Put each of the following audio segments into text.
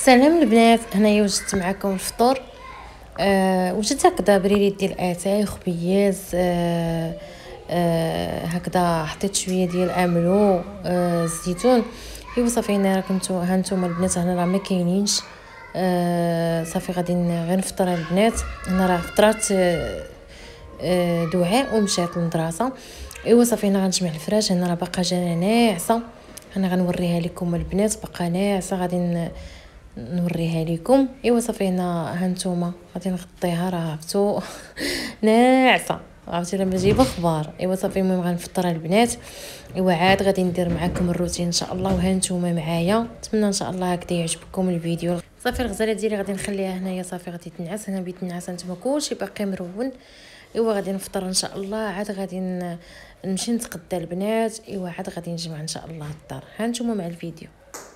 سلام البنات، هنايا وجدت معكم الفطور. وجدت هكذا بريريت ديال اتاي خبيز. هكذا حطيت شويه ديال املو، الزيتون. ايوا صافي هنا كنتو هانتوما البنات، هنا راه ما كاينينش. صافي غادي غير نفطر البنات. هنا راه فطرات دعاء ومشات للمدرسه. ايوا صافي هنا غنجمع الفراش. هنا راه باقا جانا ناعسه، انا غنوريها لكم البنات. باقا ناعسه غادي نوريها لكم. ايوا صافي هنا هانتوما غادي نغطيها، راه عرفتو ناعسه، عرفتي لما جايبه اخبار. ايوا صافي المهم غنفطر البنات. ايوا عاد غادي ندير معكم الروتين ان شاء الله، وهانتوما معايا. نتمنى ان شاء الله هكذا يعجبكم الفيديو. صافي الغزاله ديالي غادي نخليها هنايا، صافي غادي تنعس. هنا بيت النعاس نتوما كلشي باقي مرون. ايوا غادي نفطر ان شاء الله، عاد غادي نمشي نتغدى البنات. ايوا عاد غادي نجمع ان شاء الله الدار. هانتوما مع الفيديو.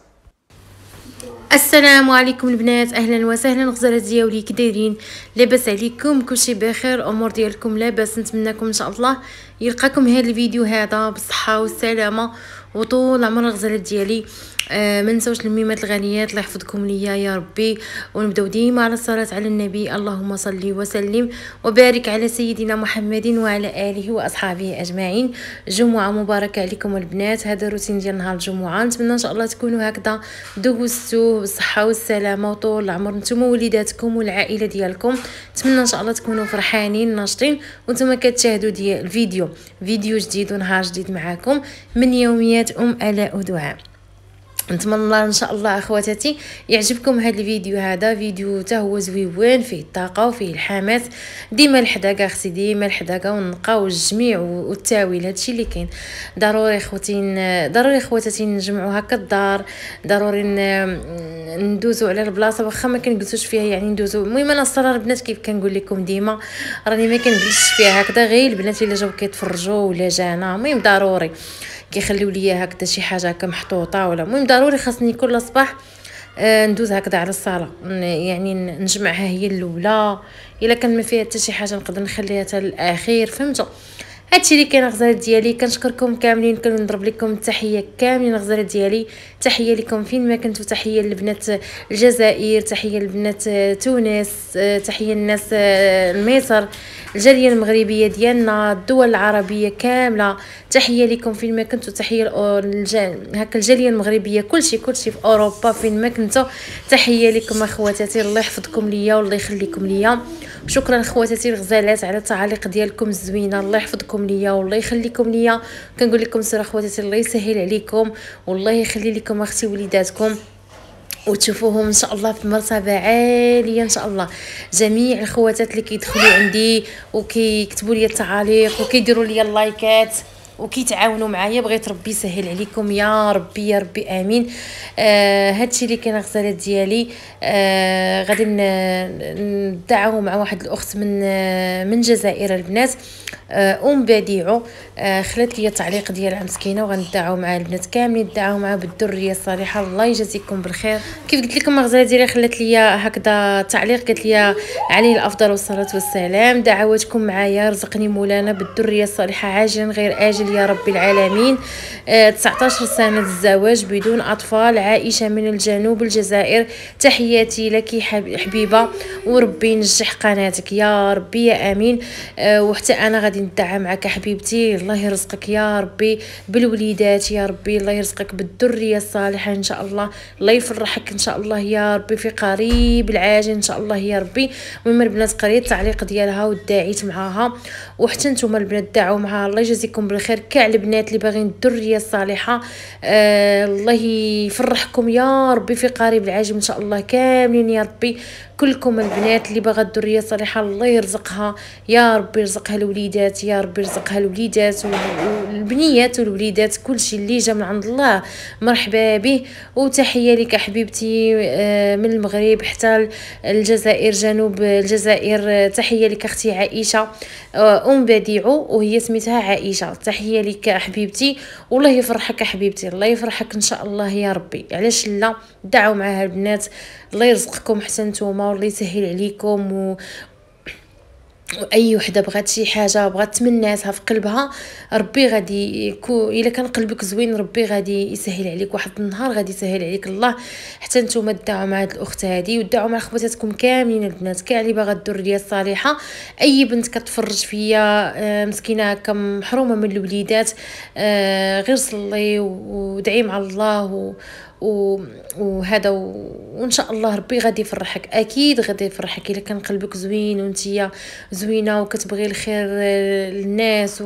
السلام عليكم البنات، اهلا وسهلا. غزالات ديالي كي دايرين؟ لاباس عليكم؟ كلشي بخير؟ امور ديالكم لاباس؟ نتمنىكم ان شاء الله يلقاكم هذا الفيديو هذا بالصحه والسلامه وطول عمر الغزالات ديالي. ما نساوش الميمات الغاليات، الله يحفظكم ليا يا ربي. ونبداو ديما على الصلاه على النبي، اللهم صل وسلم وبارك على سيدنا محمد وعلى اله واصحابه اجمعين. جمعه مباركه عليكم البنات. هذا الروتين ديال نهار الجمعه، نتمنى ان شاء الله تكونوا هكذا دوزتوه بالصحه والسلامه وطول العمر نتوما ووليداتكم والعائله ديالكم. نتمنى ان شاء الله تكونوا فرحانين ناشطين وانتم كتشاهدوا ديال الفيديو. فيديو جديد ونهار جديد معكم من يوميات الاء دعاء. نتمنى الله ان شاء الله اخواتاتي يعجبكم هذا الفيديو. هذا فيديو حتى هو زويون، فيه الطاقه وفيه الحماس. ديما الحداقه اختي، ديما الحداقه والنقاء والجميع والتاويل، هادشي اللي كاين. ضروري اخوتي، ضروري اخواتاتي نجمعوا هكا الدار. ضروري ندوزو على البلاصه واخا ما كنجلسوش فيها، يعني ندوزو. المهم انا الصراحه البنات كيف كنقول لكم ديما راني ما كنجلسش فيها هكذا، غير البنات الا جاو كيتفرجوا ولا جانا. المهم ضروري كيخليو ليا هكذا شي حاجه هكا محطوطه ولا. المهم ضروري خاصني كل صباح ندوز هكذا على الصاله، يعني نجمعها هي الاولى. الا كان ما فيها حتى شي حاجه نقدر نخليها حتى الاخير، فهمتوا؟ هادشي اللي كاين غزالات ديالي. كنشكركم كاملين، كنضرب لكم التحيه كاملين غزالات ديالي. تحيه لكم فين ما كنتو، تحيه للبنات الجزائر، تحيه للبنات تونس، تحيه للناس مصر، الجاليه المغربيه ديالنا، الدول العربيه كامله. تحيه لكم فين ما كنتو، تحيه هكا الجاليه المغربيه كلشي في اوروبا فين ما كنتو. تحيه لكم اخواتاتي، الله يحفظكم ليا والله يخليكم ليا. شكرا اخواتاتي الغزالات على التعاليق ديالكم الزوينه، الله يحفظكم ليا والله يخليكم ليا. كنقول لكم سير اخواتاتي، الله يسهل عليكم والله يخلي لكم اختي وليداتكم وتشوفوهم ان شاء الله في مرتبه عاليه ان شاء الله. جميع الخواتات اللي كيدخلوا عندي وكيكتبوا لي التعاليق وكيديروا لي اللايكات وكيتعاونوا معايا، بغيت ربي يسهل عليكم يا ربي يا ربي امين. هادشي اللي كاين غزالات ديالي. غادي ندعوا مع واحد الاخت من الجزائر البنات، بديعو. خلات لي التعليق ديالها مسكينه، وغندعوا مع البنات كاملين، ندعوا معها بالذريه الصالحه. الله يجازيكم بالخير. كيف قلت لكم غزاله ديالي خلات لي هكذا تعليق، قالت لي عليه الافضل والصلاه والسلام، دعواتكم معايا، رزقني مولانا بالذريه الصالحه عاجلا غير اجل يا رب العالمين. 19 سنه الزواج بدون اطفال، عائشه من الجنوب الجزائر. تحياتي لك حبيبه، وربي ينجح قناتك يا ربي يا امين. وحتى انا غادي ندعى معك حبيبتي، الله يرزقك يا ربي بالوليدات يا ربي، الله يرزقك بالذريه الصالحه ان شاء الله، الله يفرحك ان شاء الله يا ربي في قريب العاجل ان شاء الله يا ربي. المهم البنات قريت التعليق ديالها وداعيت معاها، وحتى نتوما البنات دعوا معها. الله يجازيكم بالخير كاع البنات اللي باغيين الذريه الصالحه. الله يفرحكم يا ربي في قريب العاجل ان شاء الله كاملين يا ربي. كلكم البنات اللي باغا الذريه الصالحه الله يرزقها يا ربي، يرزقها الوليدات يا ربي، يرزقها الوليدات والبنيات والوليدات، كلشي اللي جا من عند الله مرحبا به. وتحيه لك حبيبتي من المغرب حتى الجزائر، جنوب الجزائر. تحيه لك اختي عائشه بديعو، وهي سميتها عائشه. تحيه لك حبيبتي والله يفرحك حبيبتي، الله يفرحك ان شاء الله يا ربي. علاش لا؟ دعوا معها البنات، الله يرزقكم حتى نتوما والله يسهل عليكم واي وحده بغات شي حاجه بغات تمناتها في قلبها، ربي غادي الا كان قلبك زوين ربي غادي يسهل عليك، واحد النهار غادي يسهل عليك الله. حتى نتوما دعوا مع هاد الاخت هادي، ودعوا مع خواتاتكم كاملين البنات، كاع اللي باغا الذريه الصالحه. اي بنت كتفرج فيا مسكينه هكا محرومه من الوليدات، غير صلي ودعي مع الله وهذا وان شاء الله ربي غادي يفرحك، اكيد غادي يفرحك الا كان قلبك زوين وانتيا زوينه وكتبغي الخير للناس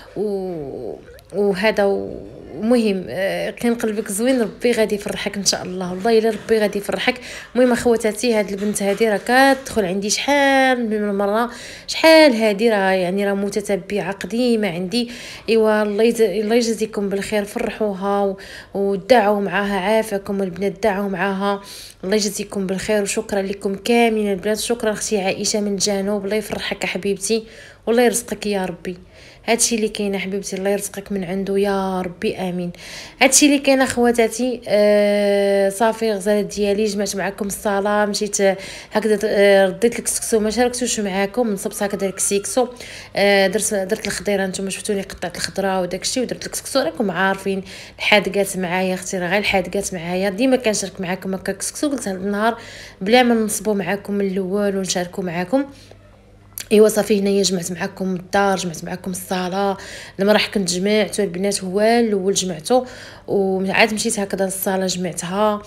وهذا مهم. كان قلبك زوين ربي غادي يفرحك ان شاء الله، والله الا ربي غادي يفرحك. المهم خواتاتي، هاد البنت هادي راه كتدخل عندي شحال من مره، شحال هادي راه يعني راه متتبعه قديمه عندي. ايوا الله يجزيكم بالخير، فرحوها ودعوا معاها، عافاكم البنات، دعوا معاها، الله يجزيكم بالخير. وشكرا لكم كاملين البنات، شكرا اختي عائشه من الجنوب، الله يفرحك يا حبيبتي والله يرزقك يا ربي. هادشي اللي كاين حبيبتي، الله يرزقك من عنده يا ربي امين. هادشي اللي كاين اخواتاتي. صافي الغزالات ديالي جمعت معكم الصلاه، مشيت هكذا رديت لك السكسو، ما شاركتوش معكم، نصبت هكذا الكسيكسو. درت الخضيره، نتوما شفتوني قطعت الخضره وداكشي، ودرت لك السكسو. راكم عارفين الحادقات معايا اختي، راه غير الحادقات معايا، ديما كنشارك معكم هكا الكسكسو. قلت هذا النهار بلا ما نصبوا معكم من الاول ونشاركوا معكم. ايوا صافي هنايا جمعت معكم الدار، جمعت معكم الصاله. لما راح كنت جمعتو البنات، هو الاول جمعتو وعاد مشيت هكذا للصاله جمعتها.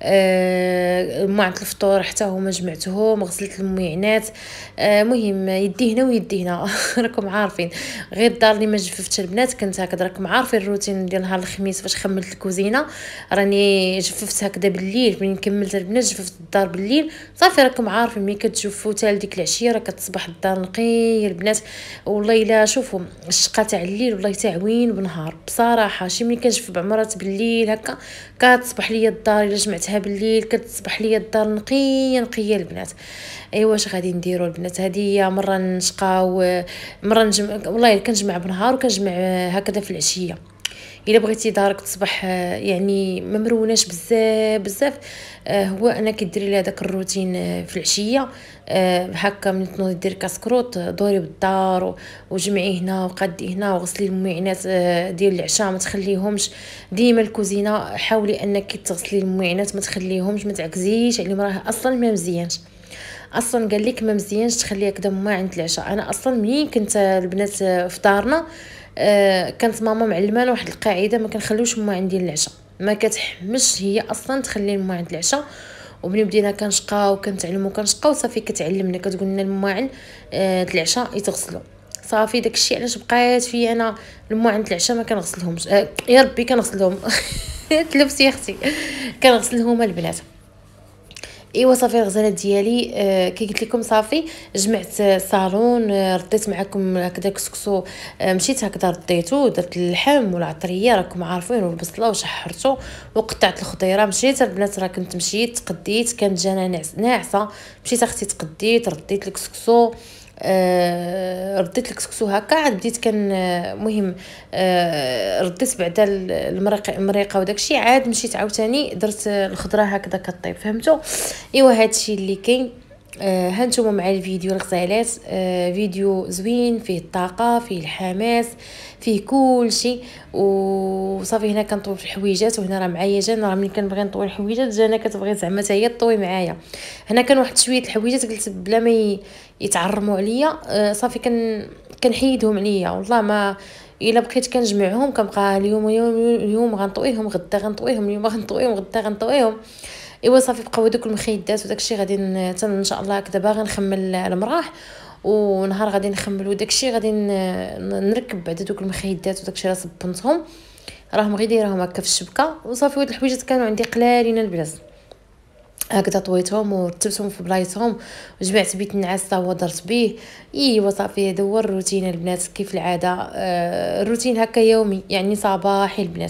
ماعن الفطور حتى هما جمعتهم، غسلت الميعنات. مهم يدي هنا ويدي هنا راكم عارفين. غير الدار اللي ما جففتش البنات كنت هكذا، راكم عارفين الروتين ديال نهار الخميس فاش خملت الكوزينه، راني جففت هكذا بالليل. ملي كملت البنات جففت الدار بالليل. صافي راكم عارفين ملي كتجفوا حتى لديك العشيه راه كتصبح الدار نقي البنات. والله الا شوفوا الشقه تاع الليل والله تعوين بنهار بصراحه. شي ملي كنجف بعمرات بالليل هكا كتصبح ليا الدار، الا جمعتها بالليل كتصبح ليا الدار نقيه نقيه البنات. ايوا واش غادي نديروا البنات، هذه مره نشقاو مره نجمع، والله كنجمع بنهار وكنجمع هكذا في العشيه. الا بغيتي دارك تصبح يعني ما مروناش بزاف بزاف، هو انا كديري لي هذاك الروتين في العشيه. هكا من تنوضي ديري كاسكروط، دوري بالدار وجمعي هنا وقدي هنا وغسلي المعينات ديال العشاء، ما تخليهمش ديما الكوزينه. حاولي انك تغسلي المعينات، ما تخليهمش، ما تعكزيش عليهم، راه اصلا ما مزيانش. اصلا قال لك ما مزيانش تخليها كذا ما عند العشاء. انا اصلا ملي كنت البنات في دارنا كانت ماما معلمانا واحد القاعده، ما كنخليوش ما عندي العشاء، ما كتحمش هي اصلا تخلي ما عند العشاء. وملي بدينا كنشقاو كنتعلموا كنشقاو صافي كتعلمنا كتقول لنا المواعن العشاء يتغسلوا. صافي داكشي علاش بقيت في انا المواعن العشاء ما كنغسلهمش. يا ربي كنغسلهم تلبسي يا اختي كنغسلهم البنات. ايوا صافي الغزالات ديالي كي قلت لكم صافي جمعت الصالون. رديت معكم هكذا كسكسو، مشيت هكذا رديتو، درت اللحم والعطريه راكم عارفين والبصله وشحرته وقطعت الخضيره. مشيت البنات راه كنت مشيت تقديت، كانت جانا ناعسه، مشيت اختي تقديت رديت الكسكسو. رديت الكسكسو هكا عاد بديت كان مهم. رديت بعدا المريقه وداكشي، عاد مشيت عاوتاني درت الخضره هكذا كطيب، فهمتوا. ايوا هادشي اللي كاين. هانتوما مع الفيديو الغزالات، فيديو زوين فيه الطاقه فيه الحماس فيه كل شيء. وصافي هنا كنطوي في الحويجات، وهنا راه معايا جان، راه ملي كنبغي نطوي الحويجات جانا كتبغي زعما حتى هي تطوي معايا. هنا كان واحد شويه الحويجات قلت بلا ما يتعرموا عليا صافي كنحيدهم عليا. والله ما الا بقيت كنجمعهم كنبقى اليوم غنطويهم، غدا غنطويهم، اليوم غنطويهم، غدا غنطويهم. ايوا صافي بقاو دوك المخيدات وداكشي غادي ان شاء الله هكذا باغي نخمل المراح، ونهار غادي نخملوا داكشي غادي نركب بعد دوك المخيدات وداكشي راه صبنتهم، راهم غير دايرهم هكا في الشبكه. وصافي هاد الحويجات كانوا عندي قلالين البلاص، هكذا طويتهم ورتبتهم في بلايصهم وجمعت بيت النعاس حتى هو درت به. ايوا صافي هذا هو الروتين البنات كيف العاده. الروتين هكا يومي يعني صباحي البنات.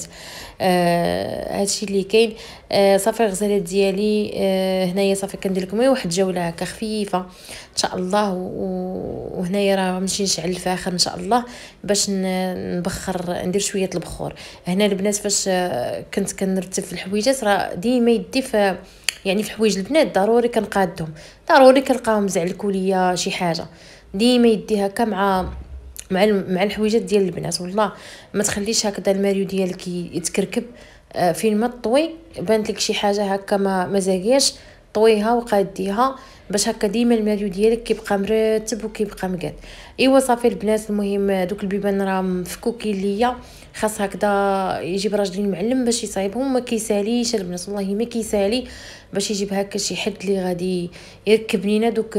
هادشي اللي كاين. صافي الغزالات ديالي هنايا صافي كندير لكم واحد جوله هكا خفيفه ان شاء الله. وهنايا راه نمشي نشعل الفاخر ان شاء الله باش نبخر، ندير شويه البخور. هنا البنات فاش كنت كنرتب في الحويجات راه ديما يدي في يعني في حوايج البنات ضروري كنقادهم، ضروري كنلقاهم زعلكوا ليا شي حاجه، ديما يدي هكا مع الحويجات ديال البنات. والله ما تخليش هكذا الماريو ديالك يتكركب. فين ما طوي بانت لك شي حاجه هكا ما زاكياش، طويها وقاديها باش هكا ديما الماريو ديالك كيبقى مرتب وكيبقى مقاد. ايوا صافي البنات، المهم دوك البيبان راه مفكوكين ليا، خاص هكذا يجيب راجلين معلم باش يصايبهم. ما كيساليش البنات، والله ما كيسالي باش يجيب هكا شي حد اللي غادي يركب لينا دوك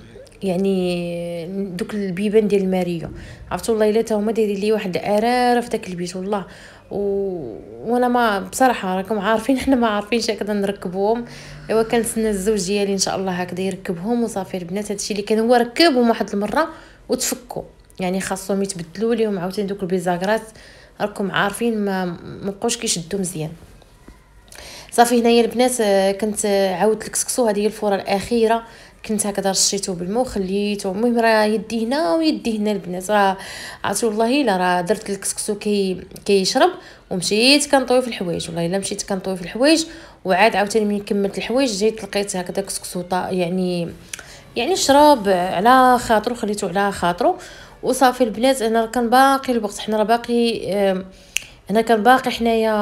يعني دوك البيبان ديال الماريو. عرفتوا والله الا تا هما دايرين لي واحد الاراره في داك البيت والله. وانا ما بصراحه راكم عارفين حنا ما عارفينش هكذا نركبوهم. ايوا كنتسنى الزوج ديالي ان شاء الله هكذا يركبهم وصافي البنات. هادشي اللي كان هو ركبهم واحد المره وتفكوا، يعني خاصهم يتبدلوا ليهم عاوتاني دوك البيزاكرات. راكم عارفين ما بقوش كيشدوا مزيان. صافي هنايا البنات كنت عاودت الكسكسو، هذه هي الفوره الاخيره. كنت هكذا رشيته بالماء وخليته. المهم راه يدي هنا ويدي هنا البنات، راه عرفتوا والله الا راه درت الكسكسو كيشرب ومشيت كنطوي في الحوايج. والله الا مشيت كنطوي في الحوايج وعاد عاوتاني ملي كملت الحوايج جيت لقيت هكذا كسكسو يعني شرب على خاطرو، خليته على خاطرو وصافي البنات. انا كان باقي الوقت، حنا راه باقي انا كان باقي حنايا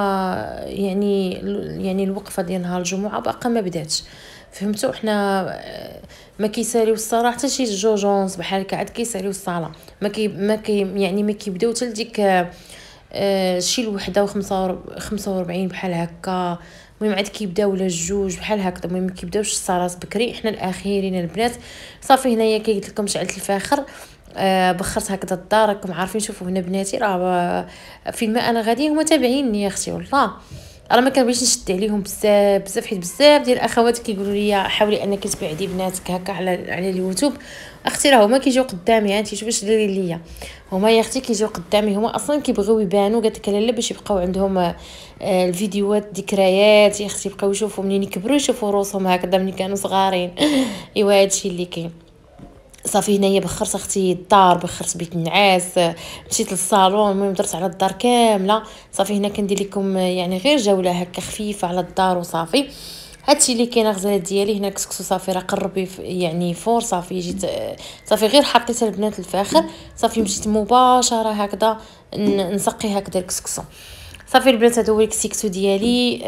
يعني الوقفه ديال نهار الجمعه باقا ما بداتش. فهمتوا حنا ما كيساليو الصراحه حتى شي جوجونز بحال هكا عاد كيساليو الصاله. ما كيبداو حتى لديك شي الوحده 45 بحال هكا. المهم عاد كيبداو ولا الجوج بحال هكذا. المهم ما كيبداوش الصالات بكري، حنا الاخيرين البنات. صافي هنايا قلت لكم شعلت الفاخر. بخرت هكذا الدار. راكم عارفين شوفوا هنا بناتي راه فين ما انا غادي هما تابعيني يا اختي. والله راه ما كنبغيش نشد عليهم بزاف حيت بزاف ديال الاخوات كيقولوا لي حاولي انك تبعدي بناتك هكا على اليوتيوب. اختي راه هما كيجيو قدامي، انت شوفي اش ديري ليا. هما يا اختي كيجيو قدامي، هما اصلا كيبغيو يبانوا. قالت لك لالا باش يبقاو عندهم الفيديوهات ذكريات يا اختي، يبقاو يشوفوا منين يكبروا يشوفوا روسهم هكذا ملي كانوا صغارين. ايوا هادشي اللي كاين. صافي هنايا بخرت اختي الدار، بخرت بيت النعاس، مشيت للصالون. المهم درت على الدار كامله. صافي هنا كندير لكم يعني غير جوله هكا خفيفه على الدار وصافي. هادشي اللي كاين غزالات ديالي. هنا كسكسو صافي راه قرب يعني فور. صافي جيت صافي غير حطيت البنات الفاخر. صافي مشيت مباشره هكذا نسقي هكذا الكسكسو. صافي البنات هادو هو الكسكسو ديالي.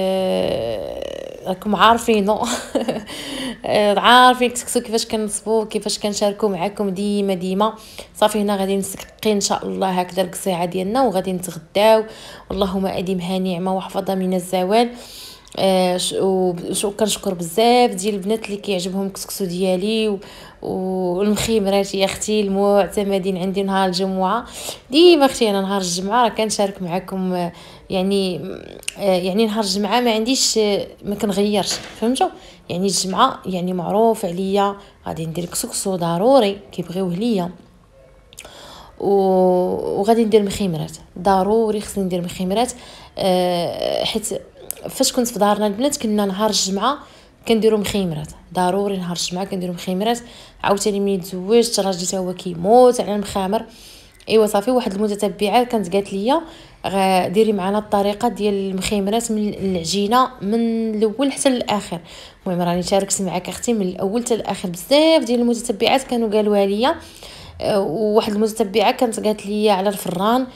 راكم عارفينو عارفين الكسكسو كيفاش كنصبو كيفاش كنشاركو معكم ديما. صافي هنا غادي نسقي ان شاء الله هكذا القصيعه ديالنا وغادي نتغداو. اللهم اديمها نعمه وحفظها من الزوال. كنشكر بزاف ديال البنات اللي كيعجبهم الكسكسو ديالي والمخيمرات يا اختي المعتمدين عندي نهار الجمعه. ديما اختي انا نهار الجمعه راه كنشارك معكم. يعني نهار الجمعه ما عنديش ما كنغيرش. فهمتوا يعني الجمعه يعني معروف عليا غادي ندير كسكسو ضروري كيبغيوه ليا. وغادي ندير مخيمرات ضروري، خصني ندير مخيمرات. حيت فاش كنت في دارنا البنات كنا نهار الجمعه كنديروا مخيمرات ضروري. نهار الجمعه كنديروا مخيمرات. عاوتاني ملي تزوجت راجلي تا هو كيموت على المخامر. ايوا صافي واحد المتتبعه كانت قالت لي ديري معنا الطريقه ديال المخيمرات من العجينه من الاول حتى للاخر. المهم راني شاركت معاك اختي من الاول حتى للاخر. بزاف ديال المتتبعات كانوا قالوها لي. وواحد المتتبعه كانت قالت لي على الفران.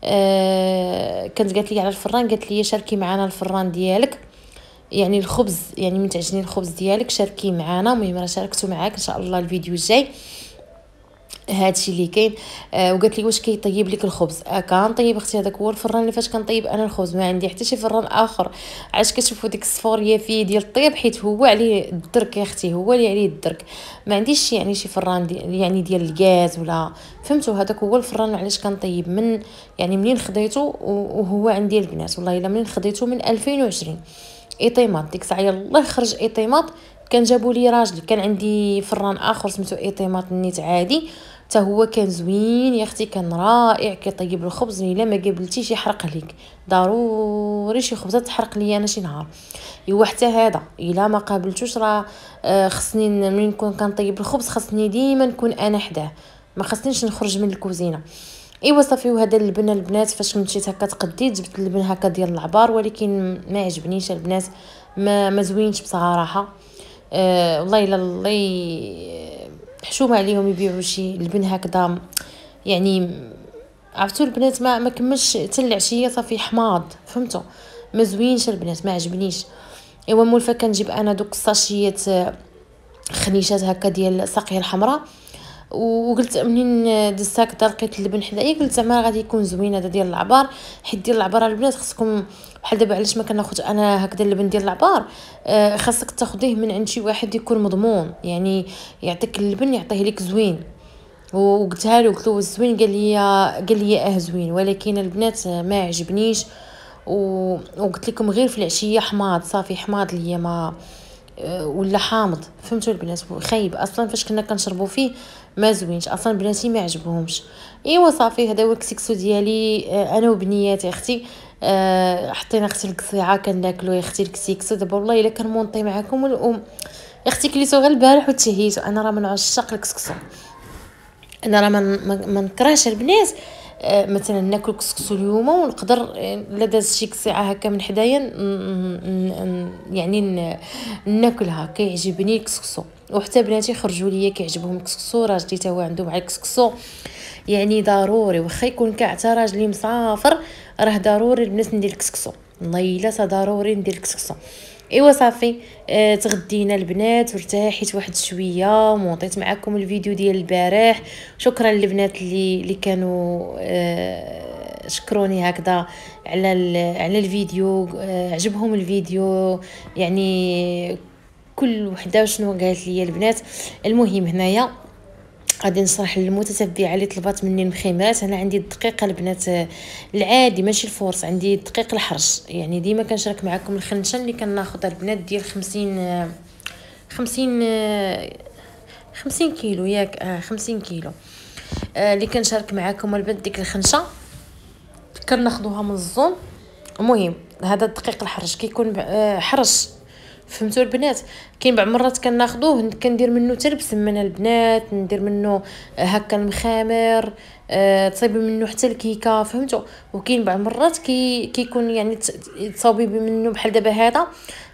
قالت لي شاركي معنا الفران ديالك يعني الخبز، يعني من تعجني الخبز ديالك شاركي معنا. المهم راه شاركتو معاك ان شاء الله الفيديو الجاي. هادشي اللي كاين. وقالت لي واش كيطيب لك الخبز. كنطيب اختي، هذاك هو الفران اللي فاش كنطيب انا الخبز. ما عندي حتى شي فران اخر. علاش كتشوفوا ديك الصفوريه فيه ديال الطيب؟ حيت هو عليه الدرك يا اختي، هو اللي عليه الدرك. ما عنديش يعني شي فران يعني ديال الغاز ولا. فهمتوا هذاك هو الفران علاش كنطيب من يعني منين خديته وهو عندي البنات. والله الا منين خديته من 2020 ايطيمات. ديك الساعه يلاه خرج ايطيمات كان جابوا لي راجلي. كان عندي فران اخر سميتو ايطيمات النيت عادي حتى هو كان زوين يا اختي، كان رائع كيطيب الخبز. الا ما قبلتيش يحرق ليك ضروري شي خبزه تحرق لي انا شي نهار. ايوا حتى هذا الا ما قابلتوش راه خصني ملي نكون كنطيب الخبز خصني ديما نكون انا حداه، ما خصنيش نخرج من الكوزينه. ايوا صافي. وهذا اللبن البنات فاش مشيت هكا تقديت جبت اللبن هكا ديال العبار، ولكن ما عجبنيش البنات، ما زوينش بصراحه. والله الا الله حشومه عليهم يبيعوا شي لبن هكذا يعني. عرفتوا البنات ما كملش حتى العشيه صافي حماض، فهمتوا؟ ما زوينش البنات، ما عجبنيش. ايوا مولفه كنجيب انا دوك الساشيات خنيشات هكا ديال الساقيه الحمراء، وقلت منين دزت هكذا لقيت اللبن حدايا قلت زعما غادي يكون زوين هذا ديال العبار. حيت ديال العبار البنات خصكم بحال دابا علاش ما كناخذ انا هكذا اللبن ديال العبار، خاصك تاخذيه من عند شي واحد يكون مضمون، يعني يعطيك اللبن يعطيه لك زوين. وقلتها له قلت له زوين، قال لي زوين، ولكن البنات ما عجبنيش. وقلت لكم غير في العشيه حماض، صافي حماض ليا ما ولا حامض، فهمتوا البنات؟ خايب اصلا فاش كنا كنشربوا فيه ما زوينش اصلا، بناتي ما عجبهمش. ايوا صافي هذا هو الكسكسو ديالي انا وبنياتي اختي. حطينا اختي القصيعه كناكلو يا اختي الكسكسو. دابا والله الا كنمونطي معكم والام اختي كليتو غير البارح وتشهيتو. انا راه من عشاق الكسكسو، انا راه ما نكرهش البنات. مثلا ناكل كسكسو اليوم ونقدر لا داز شي قصيعه هكا من حدايا يعني ناكلها، كيعجبني الكسكسو. وحتى بناتي خرجوا ليا كيعجبهم الكسكسو، راجلي تا هو عنده مع الكسكسو يعني ضروري، واخا يكون كاع راجلي مسافر راه ضروري البنات ندير الكسكسو، والله الا ضروري ندير الكسكسو. ايوا صافي تغدينا البنات وارتاحيت واحد شويه ومونطيت معكم الفيديو ديال البارح. شكرا للبنات اللي كانوا شكروني هكذا على الفيديو، عجبهم الفيديو يعني. كل وحده شنو قالت لي البنات. المهم هنايا غادي نشرح للمتتبعه اللي طلبات مني المخيمات. انا عندي الدقيق البنات العادي ماشي الفورس، عندي الدقيق الحرش، يعني ديما كنشارك معكم الخنشه اللي كناخذ البنات ديال 50 كيلو ياك 50 كيلو اللي كنشارك معكم البنات. ديك الخنشه كناخذوها من الزون. المهم هذا الدقيق الحرش كيكون حرش، فهمتوا البنات؟ كاين بعض مرات كناخذوه كندير منه حتى البسمنه البنات، ندير منه هكا المخامر، تصايبي منه حتى الكيكه، فهمتوا؟ وكاين بعض مرات كيكون يعني تصاوبي منه بحال دابا هذا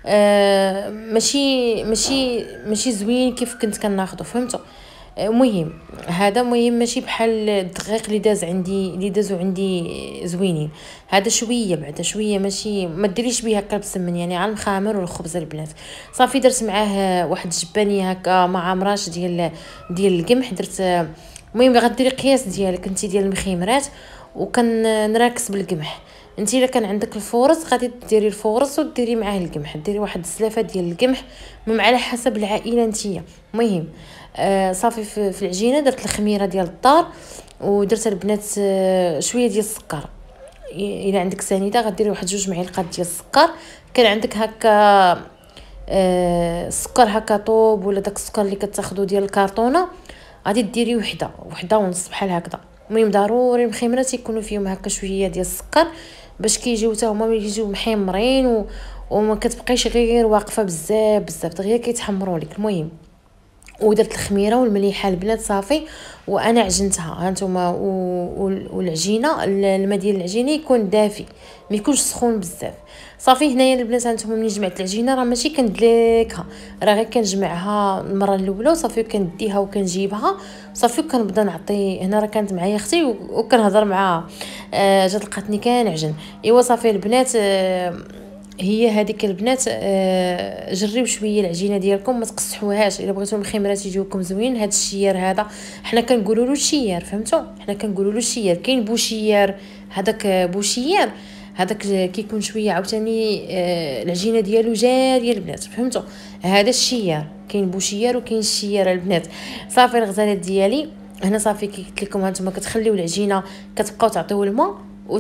ماشي زوين كيف كنت كناخذه، فهمتوا؟ مهم هذا مهم ماشي بحال الدقيق اللي دازو عندي زوينين. هذا شويه بعدا شويه، ماشي ما ديريش بيه هكا بسمن، يعني على المخامر والخبز البنات. صافي درت معاه واحد الجبانيه هكا مع مراش ديال القمح. درت المهم غديري قياس ديالك انت ديال المخيمرات وكنراكس بالقمح. انت الا كان عندك الفورص غادي ديري الفورص وديري معاه القمح، ديري واحد السلافه ديال القمح على حسب العائله نتيا. المهم صافي في العجينه درت الخميره ديال الدار ودرت البنات شويه ديال السكر. الا عندك سنيده غديري واحد 2 معالق ديال السكر. كان عندك هكا السكر هكا طوب ولا داك السكر اللي كتاخذوا ديال الكرتونه غادي ديري وحده ونص بحال هكذا. المهم ضروري المخيمرات يكونوا فيهم هكا شويه ديال السكر باش كيجيو حتى هما يجيو محمرين وما كتبقيش غير واقفه بزاف دغيا كيتحمروا لك. المهم ودرت الخميره والمليحه البنات صافي وانا عجنتها هانتوما. والعجينه الماء ديال العجينه يكون دافي ما يكونش سخون بزاف. صافي هنايا البنات هانتوما ملي جمعت العجينه راه ماشي كندلكها، راه غير كنجمعها المره الاولى وصافي كنديها وكنجيبها صافي وكنبدا نعطي. هنا راه كانت معايا اختي وكنهضر معاها جات لقاتني كنعجن. ايوا صافي البنات هي هذيك البنات جريو شويه العجينه ديالكم ما تقصحوهاش. الا بغيتو المخيمرات يجيوكم زوين هذا الشيار هذا حنا كنقولوا له الشيار، فهمتوا؟ حنا كنقولوا له الشيار. كاين بوشيار، هذاك بوشيار هذاك كيكون شويه عاوتاني العجينه ديالو جاريه البنات، فهمتوا؟ هذا الشيار. كاين بوشيار وكاين الشيار البنات. صافي الغزالات ديالي هنا صافي كي قلت لكم هانتوما كتخليو العجينه كتبقاو تعطيو الماء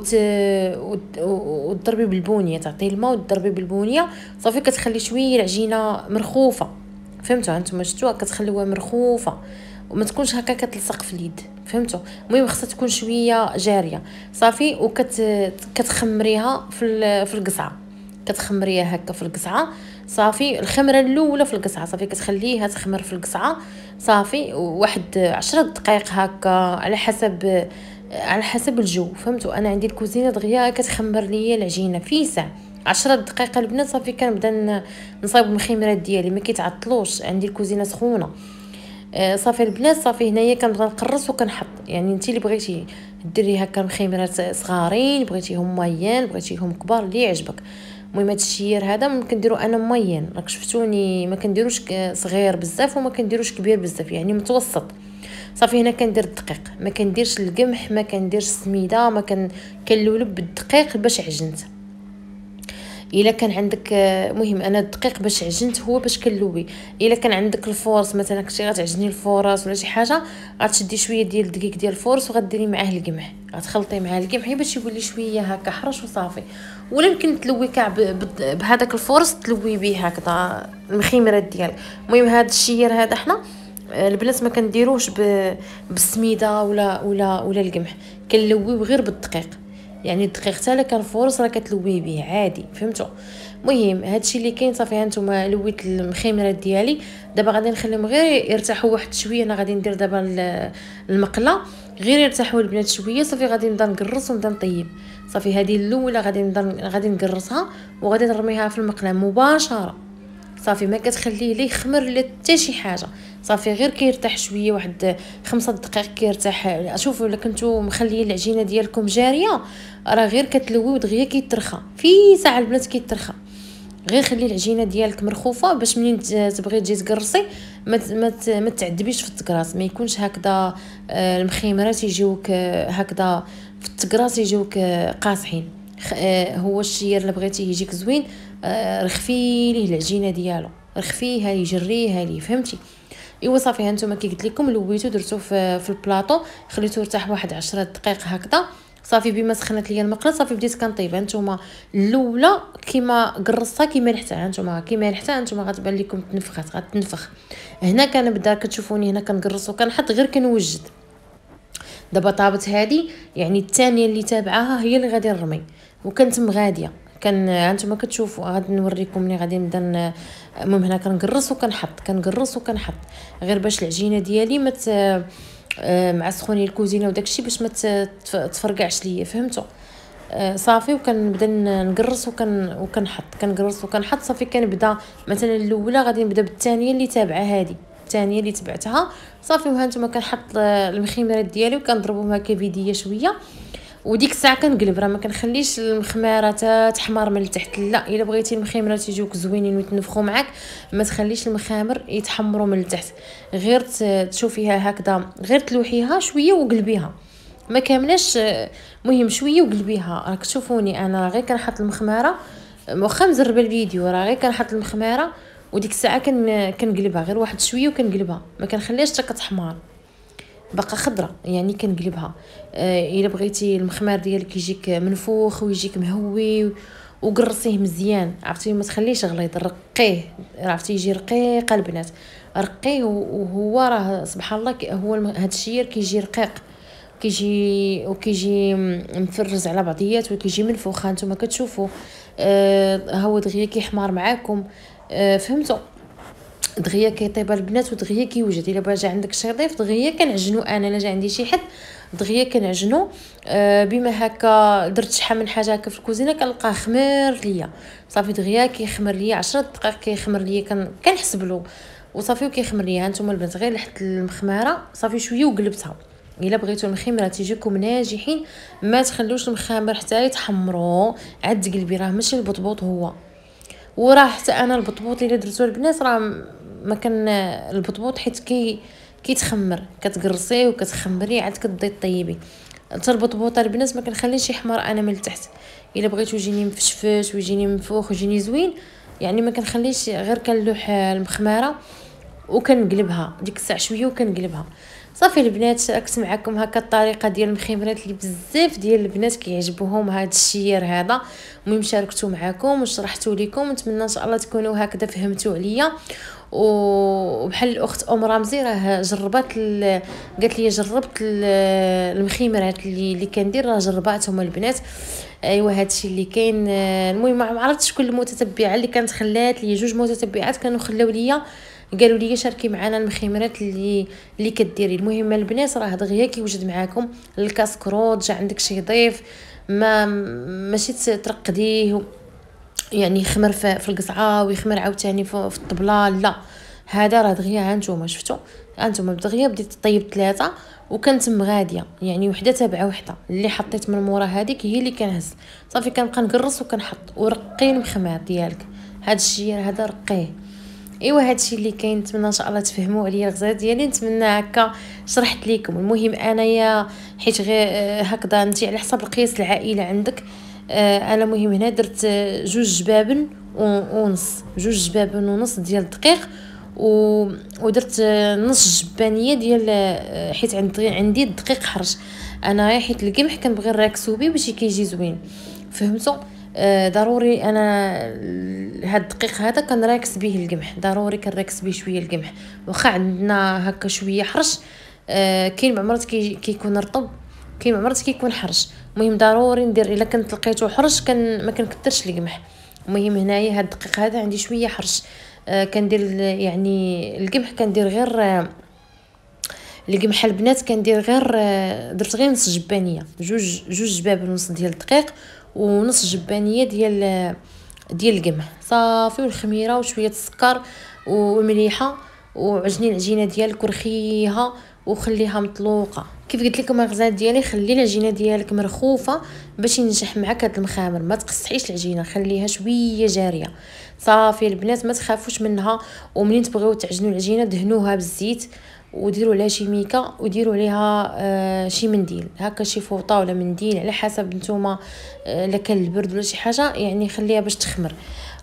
وتضربي بالبونيه، تعطي الماء وتضربي بالبونيه صافي كتخلي شويه العجينه مرخوفه، فهمتوا؟ هانتوما شفتوها كتخليوها مرخوفه وما تكونش هكا كتلصق في اليد، فهمتوا؟ المهم خصها تكون شويه جاريه صافي. كتخمريها في القصعه، كتخمريها هكا في القصعه صافي. الخمره الاولى في القصعه صافي كتخليها تخمر في القصعه صافي واحد 10 دقائق هكا على حسب الجو، فهمتوا؟ انا عندي الكوزينه دغيا كتخمر ليا العجينه في ساعه 10 دقائق البنات صافي كنبدا نصايب المخيمرات ديالي ما كيتعطلوش، عندي الكوزينه سخونه. صافي البنات صافي هنايا كنبغي نقرص وكنحط. يعني انت اللي بغيتي ديري هكا مخيمرات صغارين، بغيتيهم ميان، بغيتيهم كبار، اللي يعجبك. المهم هذا الشير هذا ممكن نديرو انا ميان، راك شفتوني ما كنديروش صغير بزاف وما كنديروش كبير بزاف، يعني متوسط. صافي هنا كندير الدقيق، ما كنديرش القمح، ما كنديرش السميده، ما كنلولب بالدقيق باش عجنت. الا كان عندك مهم انا الدقيق باش عجنت هو باش كنلوي. الا كان عندك الفورس مثلا كنتي غتعجني الفورس ولا شي حاجه، غتشدي شويه ديال الدقيق ديال الفورس وغديري معاه القمح، غتخلطي معاه القمح باش يولي شويه هكا حرش وصافي. ولا يمكن تلوي كاع بهذاك الفورس، تلوي به هكذا المخيمرات ديالك. المهم هذا الشير هذا حنا البنات ما كنديروش بالسميده ولا القمح، كنلويو غير بالدقيق. يعني الدقيق حتى لا كان فرص راه كتلويه به عادي، فهمتوا؟ المهم هادشي اللي كاين. صافي هانتوما لويت المخيمرات ديالي، دابا غادي نخليهم غير يرتاحوا واحد شويه. انا غادي ندير دابا المقله غير يرتاحوا البنات شويه، صافي غادي نبدا نقرص ونبدا نطيب. صافي هذه الاولى غادي نقرصها وغادي نرميها في المقله مباشره. صافي ما كتخليه لا يخمر لا حتى شي حاجه، صافي غير كيرتاح شويه واحد 5 دقائق كيرتاح. شوفوا الا كنتو مخليين العجينه ديالكم جاريه راه غير كتلوي ودغيا كيترخى في ساعه البنات كيترخى. غير خلي العجينه ديالك مرخوفه باش منين تبغي تجي تقرصي ما تعذبيش في التقراص، ما يكونش هكذا المخيمرات يجيوك هكذا في التقراص يجيوك قاصحين. هو الشير اللي بغيتي يجيك زوين رخفي ليه العجينه ديالو، رخفيها لي جريها لي، فهمتي؟ ايوا صافي هانتوما كي قلت لكم لويتو درتو في البلاطو، خليتو يرتاح واحد 10 دقائق هكذا. صافي بما سخنت ليا المقله صافي بديت كنطيب. هانتوما الاولى كيما قرصتها كيما ريحتها، هانتوما كيما ريحتها هانتوما غتبان لكم تنفخات، غتنفخ. هنا كنبدا كتشوفوني هنا كنقرص وكنحط غير كنوجد. دابا طابت هذه، يعني الثانيه اللي تابعاها هي اللي غادي نرمي وكنتم غاديه. كان هانتوما كتشوفوا غادي نوريكم ملي غادي نبدا. المهم هنا كنقرص وكنحط غير باش العجينه ديالي ما مع سخوني الكوزينه وداكشي باش ما تفرقعش ليا، فهمتوا؟ صافي وكنبدا نقرص وكنحط صافي كنبدا مثلا الاولى غادي نبدا بالثانيه اللي تابعه هذه، الثانيه اللي تبعتها. صافي وهانتوما كنحط المخيمرات ديالي وكنضربهم هكا بيديه شويه، وديك الساعه كنقلب. راه ما كنخليش المخماره تحمر من التحت، لا الا بغيتي المخيمرات يجوك زوينين ويتنفخوا معاك ما تخليش المخامر يتحمروا من التحت، غير تشوفيها هكذا، غير تلوحيها شويه وقلبيها ما كاملاش. مهم شويه وقلبيها. راك تشوفوني انا غير كنحط المخماره، واخا مزربه الفيديو راه غير كنحط المخماره وديك الساعه كنقلبها غير واحد شويه وكنقلبها، ما كنخليهاش حتى كتحمر بقى خضره، يعني كنقلبها. الا بغيتي المخمار ديالك يجيك منفوخ ويجيك مهوي وقرصيه مزيان، عرفتي ما تخليش غليظ، رقيه، عرفتي يجي رقيق البنات، رقيه. وهو راه سبحان الله هو هذا الشير كيجي رقيق، كيجي مفرز على بعضيات وكيجي منفوخ. هانتوما كتشوفوا هو دغيا كيحمر معاكم، فهمتوا؟ دغيا كيطيب البنات ودغيا كيوجد. الا بغا جا عندك شي ضيف دغيا كنعجنو، انا الا جا عندي شي حد دغيا كنعجنو. بما هكا درت شحال من حاجه هكا في الكوزينه كنلقاه خمر ليا، صافي دغيا كيخمر ليا 10 دقائق كيخمر ليا، كنحسب له وصافي وكيخمر ليا. هانتوما البنات غير لحت المخماره صافي شويه وقلبتها. الا بغيتو المخمرات يجيكم ناجحين ما تخلوش المخامر حتى يتحمروا، عاد قلبي راه ماشي البطبوط هو، وراه حتى انا البطبوط اللي درتو البنات راه ما كان البطبوط حيت كيتخمر، كتقرصيه وكتخمريه عاد كتبداي طيبي. حتى البطبوط البنات ما كنخليش يحمر انا من التحت. الا بغيتو يجيني مفشفش ويجيني منفوخ ويجيني زوين، يعني ما كنخليش، غير كنلوح المخماره وكنقلبها ديك الساعه شويه وكنقلبها. صافي البنات راكت معكم هكا الطريقه ديال المخيمرات اللي بزاف ديال البنات كيعجبوهم هذا الشير هذا. المهم شاركتو معكم وشرحتو لكم، نتمنى ان شاء الله تكونوا هكذا فهمتوا عليا. وبحال الاخت ام رمزي راه جربت قالت لي جربت المخيمرات اللي كندير، راه جرباتهم البنات. ايوا هادشي اللي كاين. المهم ما عرفتش شكون المتتبعه اللي كانت خلات لي 2 متتبعات كانوا خلاو ليا قالوا لي شاركي معنا المخيمرات اللي كديري. المهم البنات راه دغيا كيوجد معاكم الكاسكروط، جا عندك شي ضيف ماشي ترقديه يعني يخمر في القصعه ويخمر عاوتاني في الطبله، لا هذا راه دغيا هانتوما شفتوا هانتوما بدغيا بديت طيب 3 وكنتم غاديه يعني وحده تابعه وحده اللي حطيت من مورا هذيك هي اللي كنهز صافي. كنبقى نقرص وكنحط ورقي المخمار ديالك. هاد الشير هذا رقيه. ايوا هادشي اللي كاين. نتمنى ان شاء الله تفهموا عليا الغزاله ديالي. نتمنى هكا شرحت لكم. المهم انايا حيت غير هكذا انت على حسب القياس العائله عندك. انا مهم هنا درت 2 جبابن ونص، 2 جبابن ونص ديال الدقيق ودرت نص جبانيه ديال حيت عندي الدقيق حرش انا حيت القمح كنبغي نراكسو بيه باش كيجي زوين. فهمتوا؟ ضروري انا هاد الدقيق هذا كنراكس به القمح، ضروري كنراكس به شويه القمح واخا عندنا هكا شويه حرش. كاين بعمرات كيكون رطب، كاين بعمرات كيكون حرش. المهم ضروري ندير الا كنت لقيتو حرش ما كنكثرش القمح. المهم هنايا هاد الدقيق هذا عندي شويه حرش. كندير يعني القمح كندير غير القمح البنات كندير غير درت غير نص جبانيه، جوج جباب ونص ديال الدقيق ونص جبانيه ديال القمح صافي، والخميره وشويه السكر ومليحه. وعجني العجينه ديالك ورخيها وخليها مطلوقه. كيف قلت لكم الغزال ديالي خلي العجينه ديالك مرخوفه باش ينجح معك هذا المخامر. ما تقصحيش العجينه، خليها شويه جاريه صافي. البنات ما تخافوش منها. ومنين تبغيو تعجنوا العجينه دهنوها بالزيت وديروا عليها شي ميكا وديروا عليها شي منديل هكا، شي فوطه ولا منديل على حسب نتوما. الا كان البرد ولا شي حاجه يعني خليها باش تخمر.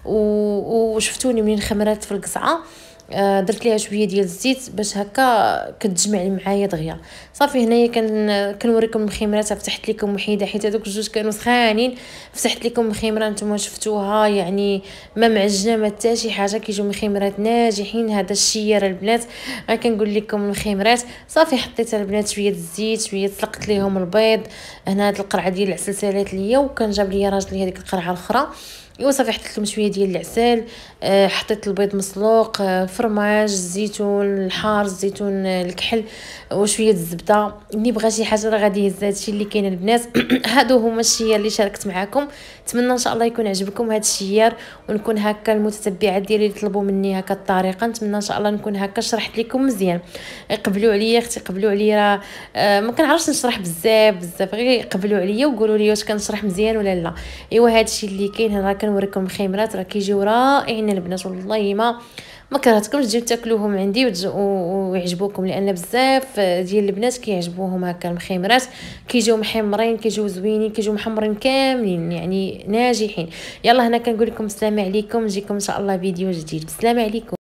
وشفتوني منين خمرات في القصعه درت ليها شويه ديال الزيت باش هكا كتجمع لي معايا دغيا صافي. هنايا كنوريكم المخيمرات. فتحت لكم وحيده حيت هذوك الجوج كانوا سخانين. فتحت لكم مخيمره نتوما شفتوها يعني ما معجنه ما حتى شي حاجه، كيجيو مخيمرات ناجحين. هذا الشير البنات غير كنقول لكم المخيمرات صافي. حطيت البنات شويه الزيت، شويه سلقت ليهم البيض. هنا هاد القرعه ديال العسل سالات ليا وكان جاب لي راجل هذيك القرعه الاخرى. ايوا صافي حطيت لهم شويه ديال العسل. حطيت البيض مسلوق، فرماج، الزيتون الحار، الزيتون الكحل وشويه الزبده. اللي بغى شي حاجه راه غادي يهز هادشي اللي كاين البنات. هادو هما الشيار اللي شاركت معكم. نتمنى ان شاء الله يكون عجبكم هاد الشيار ونكون هكا المتتبعات ديالي اللي طلبوا مني هكا الطريقه. نتمنى ان شاء الله نكون هكا شرحت لكم مزيان. قبلوا عليا اختي، قبلوا عليا. راه ما كنعرفش نشرح بزاف غير قبلوا عليا وقولوا لي واش كنشرح مزيان ولا لا. ايوا هادشي اللي كاين. راه كنوريكم الخيمرات راه كيجيو رائعين البنات والله. ما كرهتكمش تجيو تاكلوهم عندي ويعجبوكم، لان بزاف ديال البنات كيعجبوهم هكا المخيمرات. كيجيو محمرين، كيجيو زوينين، كيجيو محمرين كاملين يعني ناجحين. يلا هنا كنقول لكم السلام عليكم. نجيكم ان شاء الله فيديو جديد. بسلام عليكم.